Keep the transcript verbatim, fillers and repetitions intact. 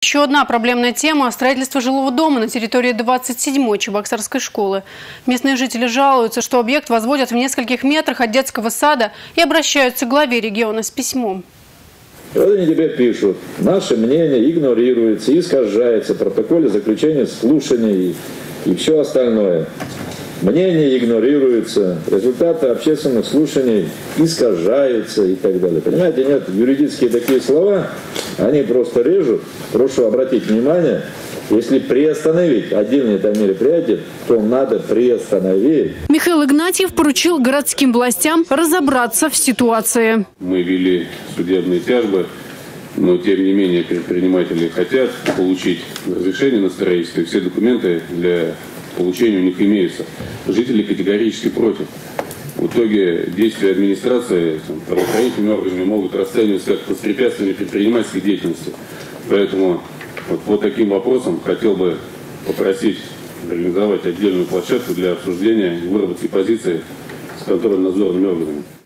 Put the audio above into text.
Еще одна проблемная тема – строительство жилого дома на территории двадцать седьмой Чебоксарской школы. Местные жители жалуются, что объект возводят в нескольких метрах от детского сада и обращаются к главе региона с письмом. И вот они тебе пишут: наше мнение игнорируется, искажается в протоколе заключения слушаний и все остальное. Мнение игнорируется, результаты общественных слушаний искажаются и так далее. Понимаете, нет, юридические такие слова, они просто режут. Прошу обратить внимание, если приостановить отдельные там мероприятия, то надо приостановить. Михаил Игнатьев поручил городским властям разобраться в ситуации. Мы вели судебные тяжбы, но тем не менее предприниматели хотят получить разрешение на строительство, и все документы для получения у них имеются. Жители категорически против. В итоге действия администрации там, правоохранительными органами могут расцениваться как воспрепятствование предпринимательской деятельности. Поэтому вот по таким вопросам хотел бы попросить организовать отдельную площадку для обсуждения и выработки позиции с контрольно-надзорными органами.